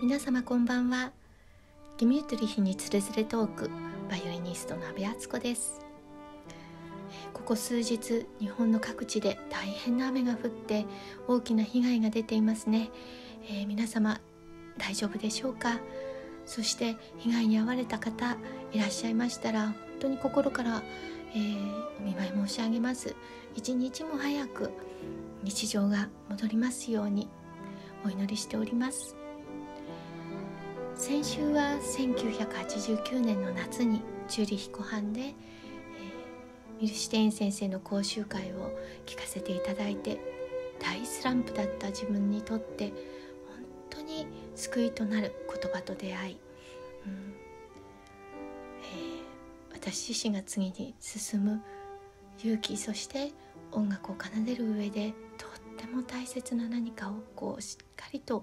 皆様こんばんは。ゲミュートリヒにつれづれトーク、バイオリニストの阿部敦子です。ここ数日、日本の各地で大変な雨が降って大きな被害が出ていますね。皆様大丈夫でしょうか。そして被害に遭われた方いらっしゃいましたら、本当に心から、お見舞い申し上げます。一日も早く日常が戻りますようにお祈りしております。先週は1989年の夏にチューリヒ湖畔で、ミルシュテイン先生の講習会を聞かせていただいて、大スランプだった自分にとって本当に救いとなる言葉と出会い、私自身が次に進む勇気、そして音楽を奏でる上でとっても大切な何かをしっかりと、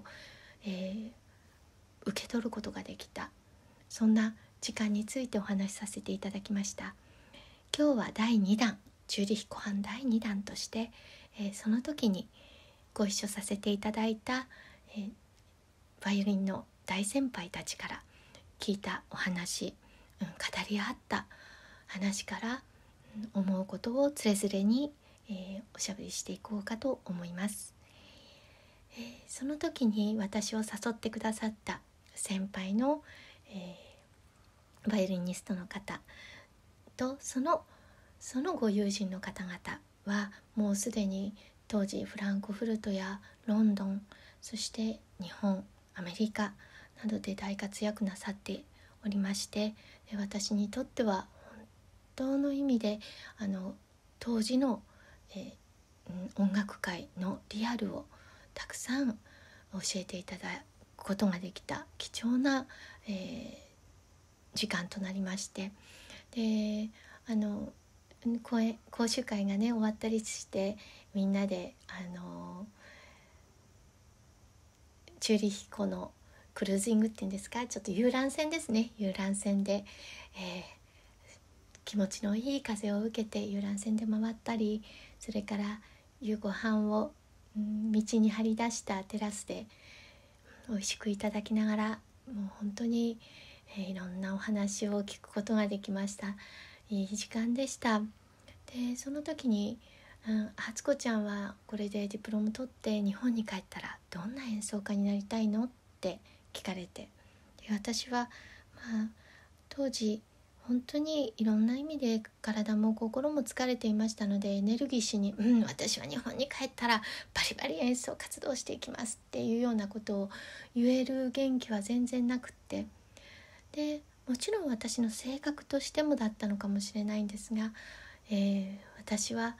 受け取ることができた、そんな時間についてお話しさせていただきました。今日は第2弾、チューリヒ湖畔第2弾として、その時にご一緒させていただいた、バイオリンの大先輩たちから聞いたお話、語り合った話から、思うことをつれづれに、おしゃべりしていこうかと思います。その時に私を誘ってくださった先輩の、バイオリニストの方とそのご友人の方々はもうすでに当時フランクフルトやロンドン、そして日本、アメリカなどで大活躍なさっておりまして、私にとっては本当の意味で当時の、音楽界のリアルをたくさん教えていただくことができた貴重な、時間となりまして、で講習会がね終わったりしてみんなでチューリヒ湖のクルージングっていうんですか、ちょっと遊覧船ですね、遊覧船で、気持ちのいい風を受けて遊覧船で回ったり、それから夕ご飯を道に張り出したテラスで美味しくいただきながら、もう本当に、いろんなお話を聞くことができました。いい時間でした。でその時に、敦子ちゃんはこれでディプロム取って日本に帰ったらどんな演奏家になりたいのって聞かれて、で私は、当時本当にいろんな意味で体も心も疲れていましたので、エネルギッシュに、私は日本に帰ったらバリバリ演奏活動していきますっていうようなことを言える元気は全然なくって、でもちろん私の性格としてもだったのかもしれないんですが、私が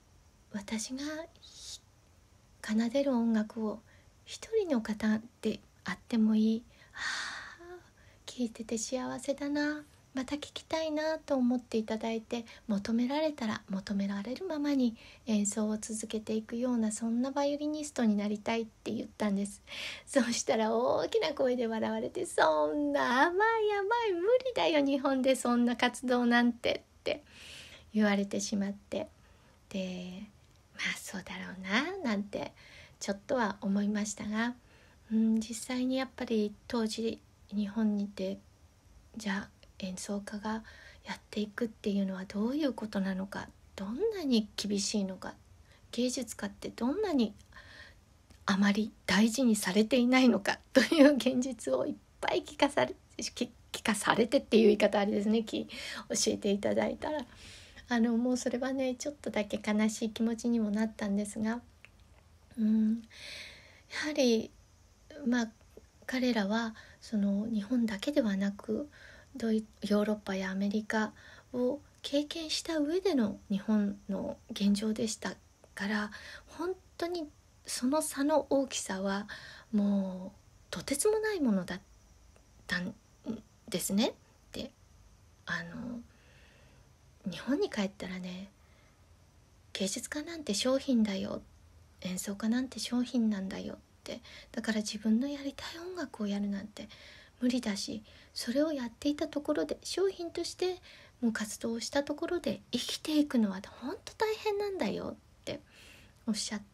奏でる音楽を一人の方であってもいい、聴いてて幸せだな、また聴きたいなと思っていただいて、求められたら求められるままに演奏を続けていくような、そんなバイオリニストになりたいって言ったんです。そうしたら大きな声で笑われて、そんな甘い無理だよ、日本でそんな活動なんてって言われてしまって、でそうだろうななんてちょっとは思いましたが、実際にやっぱり当時日本にいて、じゃあ演奏家がやっていくっていうのはどういうことなのか、どんなに厳しいのか、芸術家ってどんなにあまり大事にされていないのかという現実をいっぱい聞かされてっていう言い方あれですね、教えていただいたら、もうそれはねちょっとだけ悲しい気持ちにもなったんですが、やはり彼らはその日本だけではなくヨーロッパやアメリカを経験した上での日本の現状でしたから、本当にその差の大きさはもうとてつもないものだったんですね。で日本に帰ったらね、芸術家なんて商品だよ、演奏家なんて商品なんだよって、だから自分のやりたい音楽をやるなんて無理だし、それをやっていたところで商品としてもう活動したところで生きていくのは本当大変なんだよっておっしゃって、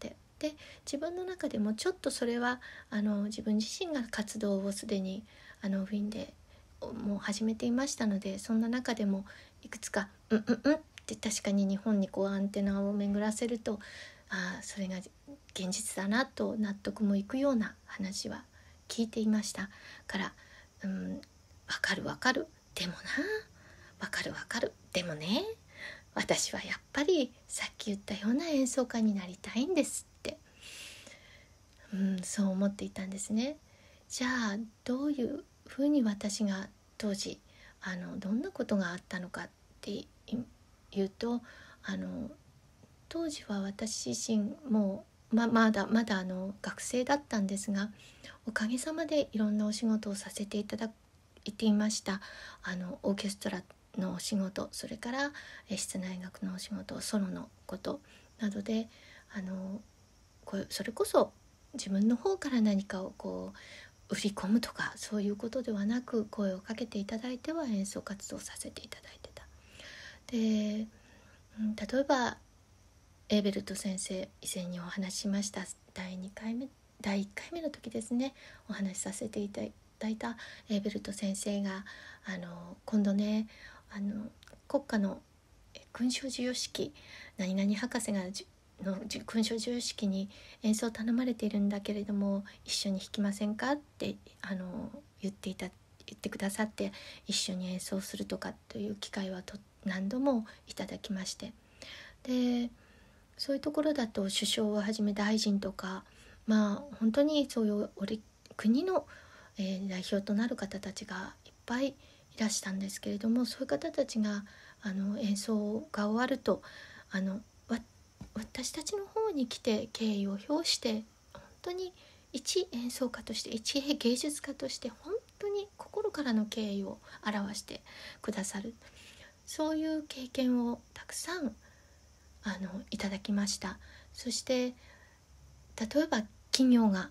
で自分の中でもちょっとそれは自分自身が活動をすでにウィーンでもう始めていましたので、そんな中でもいくつかって確かに日本にアンテナを巡らせると、それが現実だなと納得もいくような話は聞いていましたから、分かるでもな、分かるでもね、私はやっぱりさっき言ったような演奏家になりたいんですって、そう思っていたんですね。じゃあどういうふうに私が当時どんなことがあったのかっていうと、当時は私自身もまだ学生だったんですが、おかげさまでいろんなお仕事をさせていただいていました。オーケストラのお仕事、それから室内楽のお仕事、ソロのことなどでそれこそ自分の方から何かを売り込むとかそういうことではなく、声をかけていただいては演奏活動させていただいてた。で、例えばエーベルト先生、以前にお話ししました第1回目の時ですね、お話しさせていただいたエーベルト先生が今度ね、国家の勲章授与式、何々博士がの勲章授与式に演奏を頼まれているんだけれども一緒に弾きませんかって言ってくださって、一緒に演奏するとかという機会は何度もいただきまして、でそういうところだと首相をはじめ大臣とか、本当にそういう国の、代表となる方たちがいっぱいいらしたんですけれども、そういう方たちが演奏が終わると私たちの方に来て敬意を表して、本当に一演奏家として、一芸術家として本当に心からの敬意を表してくださる、そういう経験をたくさんいただきました。そして例えば企業が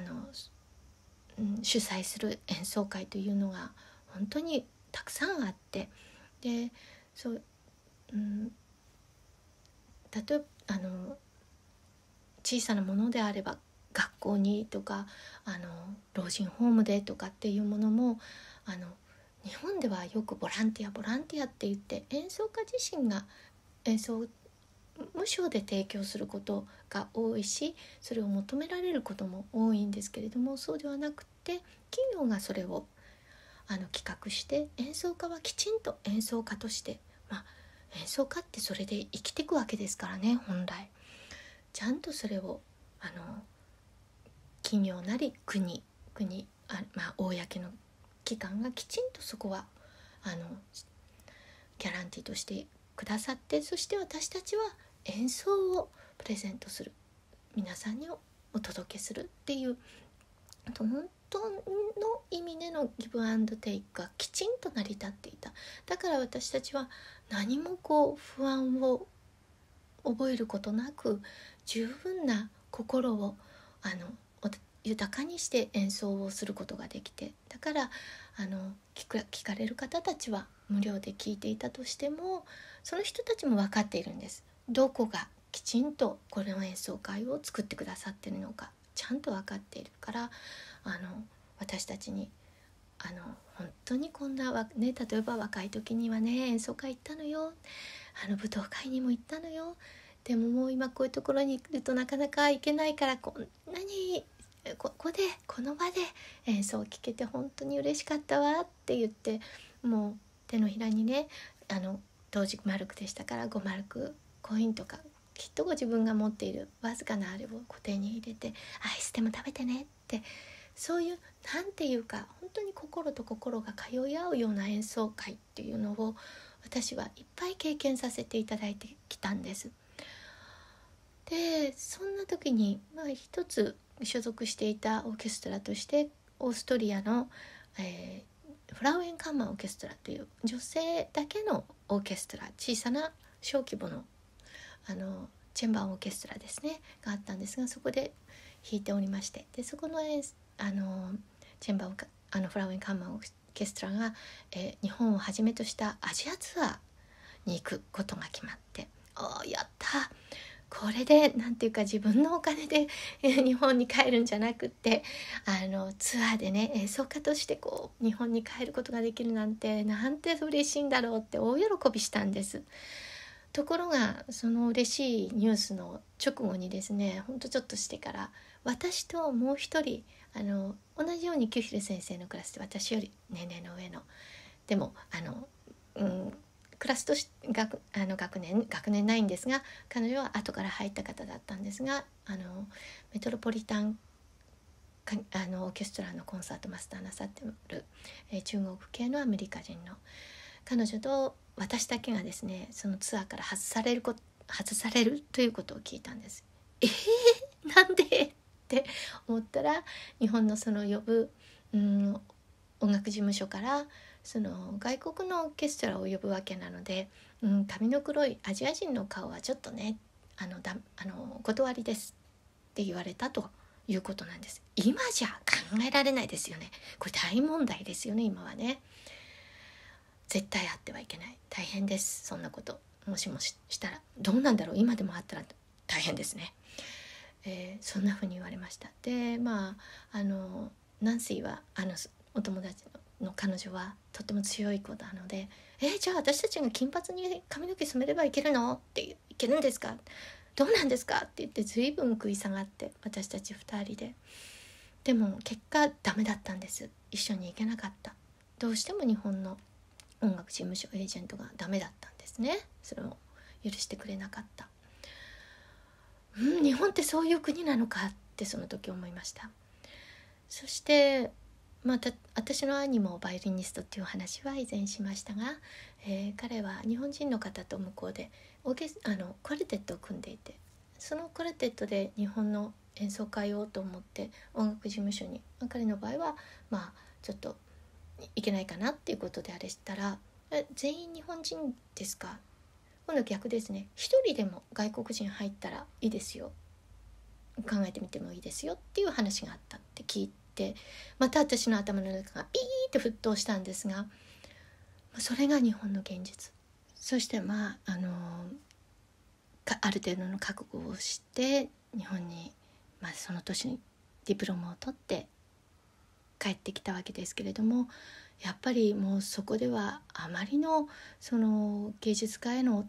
主催する演奏会というのが本当にたくさんあって、で例えば小さなものであれば学校にとか老人ホームでとかっていうものも日本ではよくボランティアって言って演奏家自身が演奏を無償で提供することが多いし、それを求められることも多いんですけれども、そうではなくて企業がそれを企画して、演奏家はきちんと演奏家として、演奏家ってそれで生きていくわけですからね、本来ちゃんとそれを企業なり国公の機関がきちんとそこはギャランティーとしてくださって、そして私たちは演奏をプレゼントする、皆さんにお届けするっていう本当の意味でのギブアンドテイクがきちんと成り立っていた。だから私たちは何も不安を覚えることなく、十分な心を豊かにして演奏をすることができて、だから聞かれる方たちは無料で聞いていたとしても、その人たちも分かっているんです。どこがきちんとこの演奏会を作ってくださっているのかちゃんと分かっているから、私たちに本当にこんな、例えば若い時にはね演奏会行ったのよ、舞踏会にも行ったのよ、でももう今こういうところに来るとなかなか行けないから、こんなにこの場で演奏を聴けて本当に嬉しかったわって言って、もう手のひらにね当時マルクでしたから5マルクコインとか、きっとご自分が持っているわずかなあれを手に入れて、アイスでも食べてねって、そういうなんていうか本当に心と心が通い合うような演奏会っていうのを私はいっぱい経験させていただいてきたんです。でそんな時に、一つ所属していたオーケストラとしてオーストリアの、フラウエンカンマーオーケストラという女性だけのオーケストラ、小さな小規模のチェンバーオーケストラですねがあったんですが、そこで弾いておりまして、でそこのチェンバーフラウエンカンマーオーケストラが、日本をはじめとしたアジアツアーに行くことが決まって、やったこれでなんていうか自分のお金で日本に帰るんじゃなくって、ツアーでね演奏家としてこう日本に帰ることができるなんて嬉しいんだろうって大喜びしたんです。ところがその嬉しいニュースの直後にですね、ほんとちょっとしてから私ともう一人同じようにキュヒル先生のクラスで私より年齢の上の、でもクラスとし学年ないんですが、彼女は後から入った方だったんですが、メトロポリタンオーケストラのコンサートマスターなさってる、中国系のアメリカ人の彼女と私だけがですね、そのツアーから外されるということを聞いたんです。なんでって思ったら、日本のその呼ぶ、音楽事務所からその外国のオーケストラを呼ぶわけなので、髪の黒いアジア人の顔はちょっとね断りですって言われたということなんです。今じゃ考えられないですよね。これ大問題ですよね。今はね絶対あってはいけない、大変です。そんなこともしもしたらどうなんだろう、今でもあったら大変ですね。そんな風に言われました。でナンシーはお友達の彼女はとても強い子なので、じゃあ私たちが金髪に髪の毛染めればいけるのっていけるんですか、どうなんですかって言って随分食い下がって、私たち2人でも結果ダメだったんです。一緒に行けなかった。どうしても日本の音楽事務所エージェントがダメだったんですね。それを許してくれなかった。日本ってそういう国なのかってその時思いました。そしてまた私の兄もバイオリニストっていう話は以前しましたが、彼は日本人の方と向こうでコルテットを組んでいて、そのコルテットで日本の演奏会をと思って音楽事務所に、彼の場合はちょっといけないかなっていうことであれしたら、全員日本人ですか、今度逆ですね、一人でも外国人入ったらいいですよ、考えてみてもいいですよっていう話があったって聞いて、また私の頭の中がピーって沸騰したんですが、それが日本の現実。そしてある程度の覚悟をして日本に、その年にディプロマを取って帰ってきたわけですけれども、やっぱりもうそこではあまりのその芸術家への、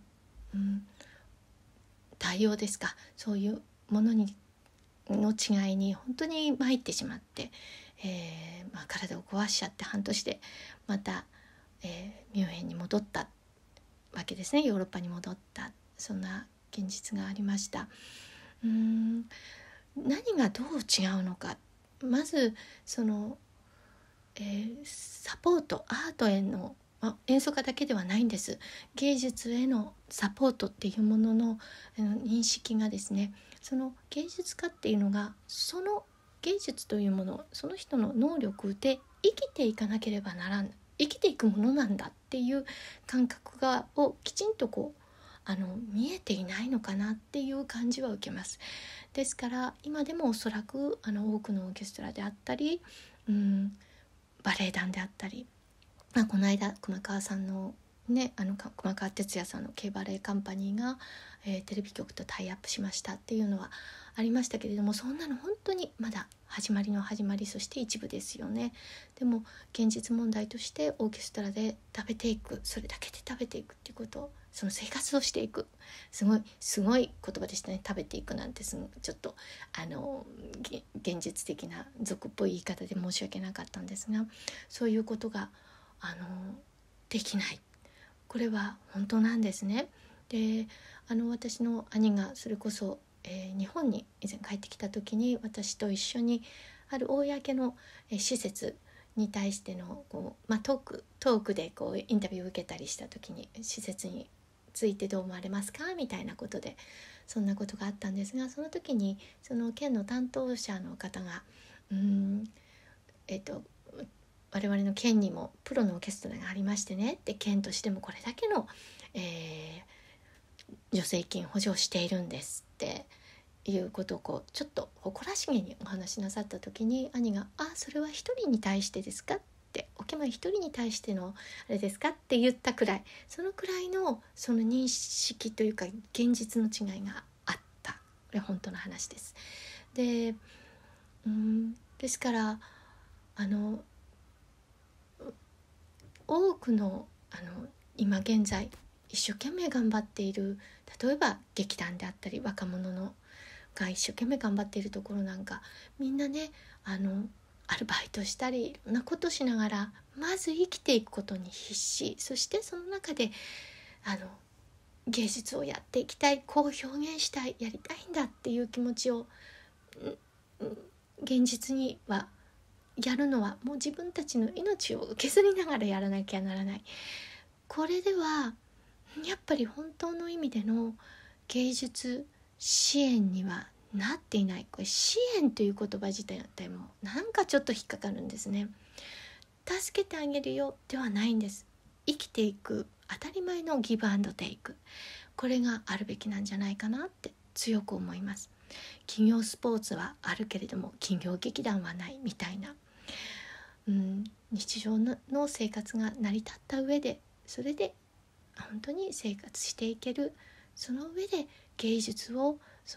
対応ですか、そういうものの違いに本当に参ってしまって、体を壊しちゃって半年でまた、ミュンヘンに戻ったわけですね。ヨーロッパに戻った、そんな現実がありました。何がどう違うのか、まずその、サポート、アートへの、演奏家だけではないんです。芸術へのサポートっていうものの、認識がですね、その芸術家っていうのがその芸術というもの、その人の能力で生きていかなければならん、生きていくものなんだっていう感覚をきちんと見えていないのかなっていう感じは受けます。ですから今でもおそらく多くのオーケストラであったり、バレエ団であったり、この間熊川さんのね、熊川哲也さんの K バレエカンパニーが、テレビ局とタイアップしましたっていうのはありましたけれども、そんなの本当にまだ始まりの始まり、そして一部ですよね。でも現実問題としてオーケストラで食べていく、それだけで食べていくっていうこと、その生活をしていく、すごい言葉でしたね。食べていくなんてちょっと現実的な俗っぽい言い方で申し訳なかったんですが、そういうことができない、これは本当なんですね。で私の兄がそれこそ、日本に以前帰ってきた時に私と一緒にある公の、施設に対してのトークでインタビューを受けたりした時に、施設についてどう思われますかみたいなことでそんなことがあったんですが、その時にその県の担当者の方が我々の県にもプロのオーケストラがありましてねって、県としてもこれだけの、助成金補助をしているんですっていうことをちょっと誇らしげにお話しなさった時に、兄がそれは一人に対してですかって、おけま一人に対してのあれですかって言ったくらい、そのくらいのその認識というか現実の違いがあっれ本当の話です。で、ですから多くの今現在一生懸命頑張っている、例えば劇団であったり若者のが一生懸命頑張っているところなんか、みんなねアルバイトしたりいろんなことしながらまず生きていくことに必死、そしてその中で芸術をやっていきたい、こう表現したい、やりたいんだっていう気持ちを現実にはやるのはもう自分たちの命を削りながらやらなきゃならない。これではやっぱり本当の意味での芸術支援にはなっていない。これ支援という言葉自体もなんかちょっと引っかかるんですね。助けてあげるよではないんです。生きていく当たり前のギブアンドテイク、これがあるべきなんじゃないかなって強く思います。企業スポーツはあるけれども企業劇団はないみたいな、日常の生活が成り立った上で、それで本当に生活していける、その上で芸術を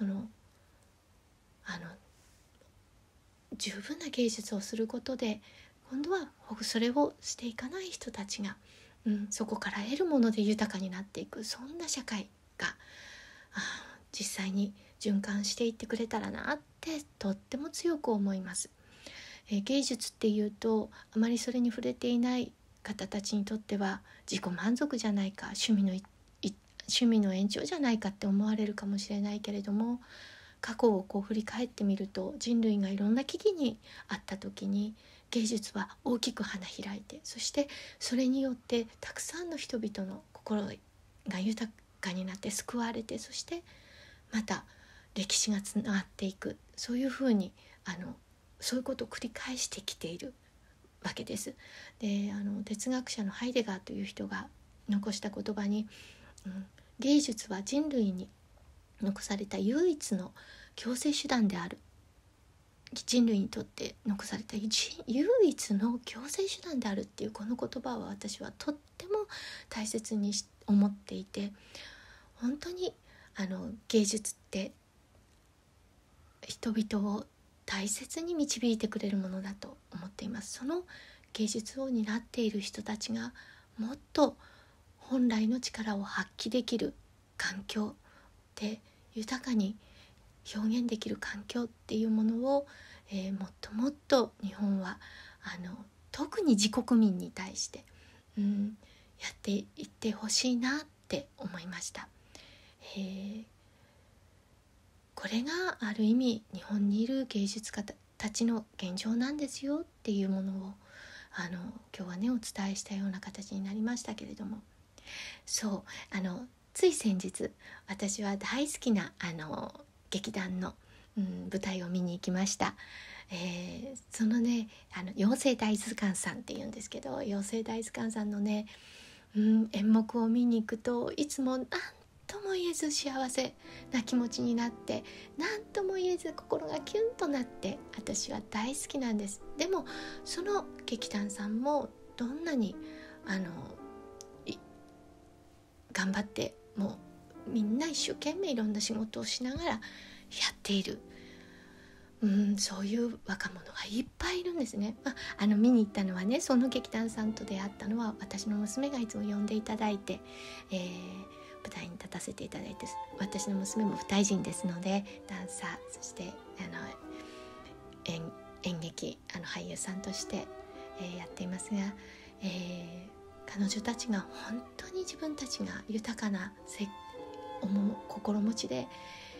十分な芸術をすることで、今度はそれをしていかない人たちが、そこから得るもので豊かになっていく、そんな社会が実際に循環していってくれたらなってとっても強く思います。芸術っていうとあまりそれに触れていない方たちにとっては自己満足じゃないか、趣味の延長じゃないかって思われるかもしれないけれども、過去を振り返ってみると、人類がいろんな危機にあった時に芸術は大きく花開いて、そしてそれによってたくさんの人々の心が豊かになって救われて、そしてまた歴史がつながっていく、そういうふうにそういうことを繰り返してきているわけです。で哲学者のハイデガーという人が残した言葉に、芸術は人類に残された唯一の共生手段である、人類にとって残された唯一の共生手段であるっていうこの言葉は私はとっても大切に思っていて、本当に芸術って人々を大切に導いてくれるものだと思っています。その芸術を担っている人たちがもっと本来の力を発揮できる環境で、豊かに表現できる環境っていうものを、もっともっと日本は特に自国民に対して、やっていってほしいなって思いました。これがある意味日本にいる芸術家たちの現状なんですよっていうものを今日はねお伝えしたような形になりましたけれども、そうつい先日私は大好きな劇団の、舞台を見に行きました。そのね妖精大図鑑さんっていうんですけど、妖精大図鑑さんのね、演目を見に行くといつも何とも言えず幸せな気持ちになって、何とも言えず心がキュンとなって、私は大好きなんです。でもその劇団さんもどんなに頑張ってもうみんな一生懸命いろんな仕事をしながらやっている、そういう若者がいっぱいいるんですね。見に行ったのはね、その劇団さんと出会ったのは私の娘がいつも呼んでいただいて、舞台に立たせていただいて、私の娘も舞台人ですのでダンサー、そして演劇俳優さんとして、やっていますが、彼女たちが本当に自分たちが豊かな心持ちで、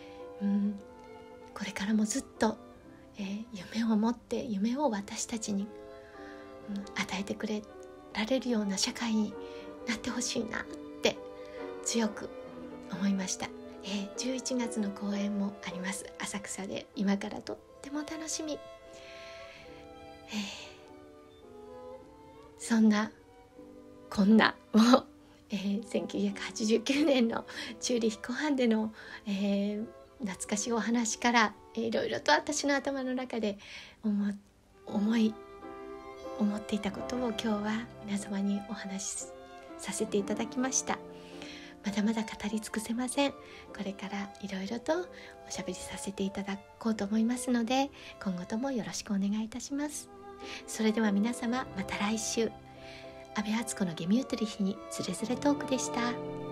これからもずっと、夢を持って夢を私たちに、与えてくれられるような社会になってほしいなって強く思いました。11月の公演もあります。浅草で今からとっても楽しみ。そんなこんなを、1989年のチューリヒ湖畔での、懐かしいお話から、いろいろと私の頭の中で思っていたことを今日は皆様にお話しさせていただきました。 まだまだ語り尽くせません。これからいろいろとおしゃべりさせていただこうと思いますので、今後ともよろしくお願いいたします。それでは皆様、また来週。安部敦子のゲミュートリヒにつれづれトークでした。